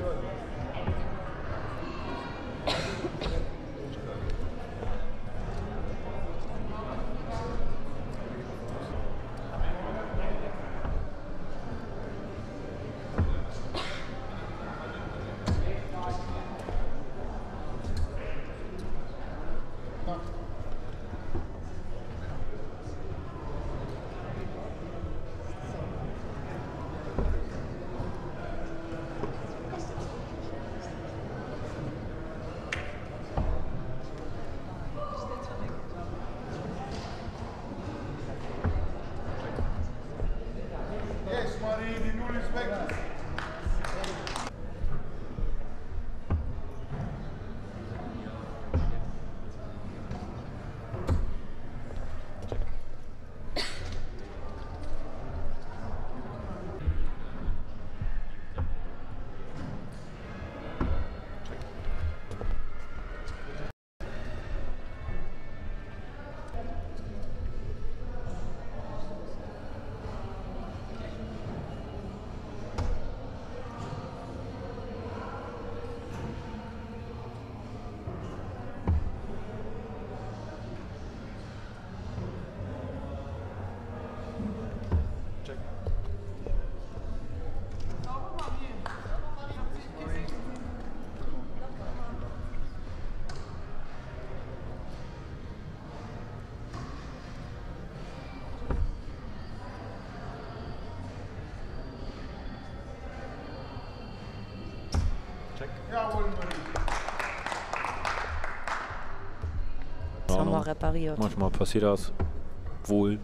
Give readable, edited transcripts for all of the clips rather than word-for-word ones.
Das haben wir repariert. Manchmal passiert das wohl.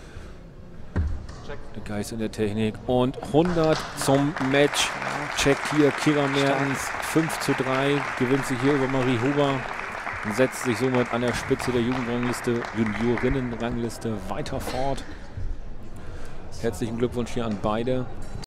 Der Geist in der Technik. Und 100 zum Match. Checkt hier Kira Mertens. 5:3 gewinnt sich hier über Marie Huber und setzt sich somit an der Spitze der Jugendrangliste, Juniorinnenrangliste weiter fort. Herzlichen Glückwunsch hier an beide.